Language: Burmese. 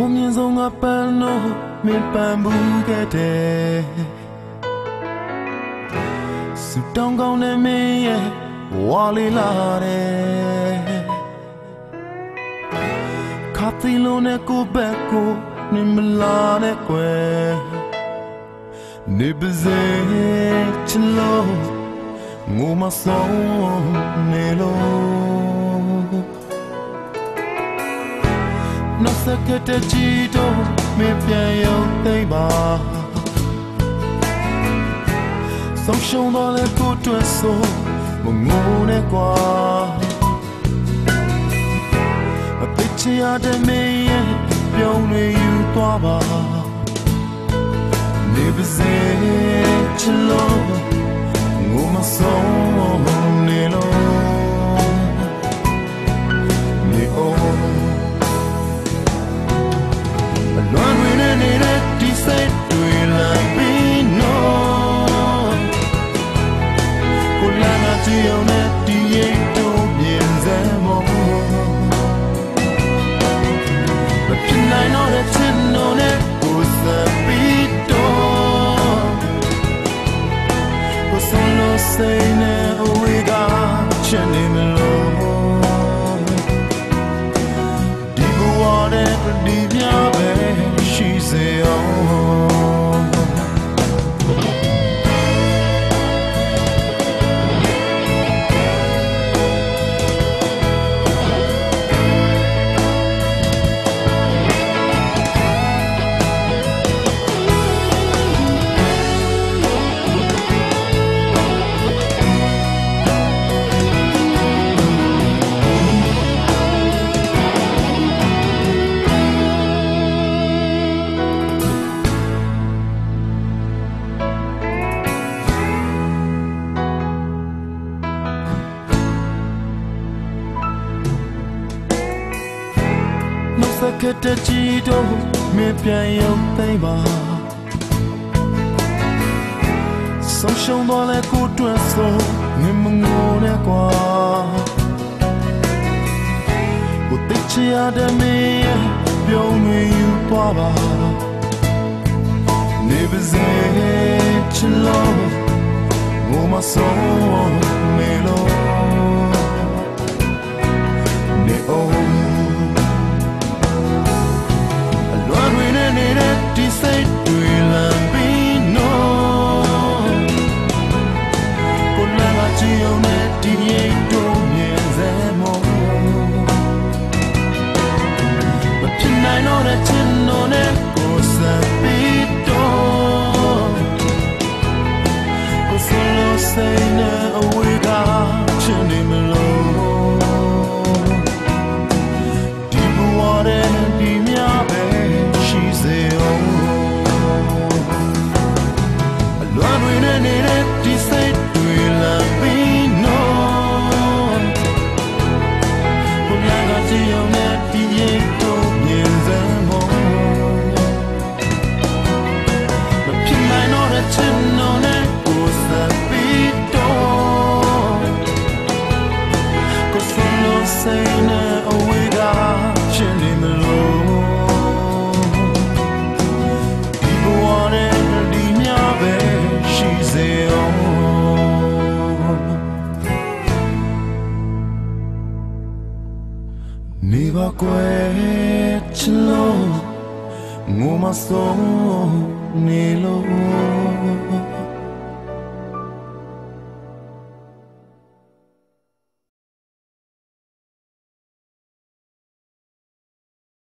မြင့်ဆုံးကပန်းလို့မင်းပန်းဘူးခဲ့တယ်စူတောင်းကောင်းတဲ့မင်းရဲ့ဝါလေးလာတယ်ခါတီလုံးနဲ့ကိုဘက်ကိုနေမလာနဲ့ကွယ်နေပါစေချစ်လို့ငိုမဆုံးနေလို့နှစကတဲ့ချီတော့မပြန်ရောက်သိပါဆုံးရှုံးတော့လေကိုတွေ့ဆိုမငိုနဲ့ကွာအပစ်ချရတဲ့မင်းရဲ့ပြုံးတွေယူသွားပါနေပါစေချစ်လို့ငိုမဆုံးနေလို့နေအောင်အလွန်ဝင်နေတဲ့ဒီစိတ်တွေလာပြီးနော်ကိုလာနာကြည့်အောင်နဲ့ဒီရိတ်တို့မြင်စမ်းမောမဖြစ်နိုင်တော့တဲ့ချစ်နော်နဲ့ကိုစပြီးတော့ကိုစလို့စိတ်နဲ့အဝေးကချင်နေမလို့ဒီဘဝတဲ့ဒီပြပဲရှိစေအောင်ကတဲ့ချီတော့မပြန်ရောက်သိပါဆုံးရှုံးတော့လေကိုတွေ့ဆိုငမငိုနဲ့ကွာကိုတိတ်ချရတဲ့မင်းရဲ့ပြုံးတွေယူသွားပါနေပါစေချစ်လို့ငိုမဆုံးနေလို့နေအောင်နေတဲ့ဒီစိတ်တွေလမ်းပြီးနော်ကိုလာကကြည့်အောင်နဲ့ဒီရိတ်တို့မြင်စမ်းမောမဖြစ်နိုင်တော့တဲ့ချစ်နော်နဲ့ကိုစပြီးတော့ကိုစလို့စိတ်နဲ့အဝေးကချင်နေမလို့ဒီဘဝတဲ့ဒီမြပဲအလွန်ဝင်နေတဲ့ဒီစိတ်တွေလာပြီးနော်ကိုလာကကြည့်အောင်နဲ့ဒီရိတ်တို့မြင်စမ်းမောမဖြစ်နိုင်တော့တဲ့ချစ်နော်နဲ့ကိုစပြီးတော့ကိုစလို့စိတ်နဲ့အဝေးကချင်နေမလို့နေပါကွယ်ချစ်လို့ငိုမဆုံးနေ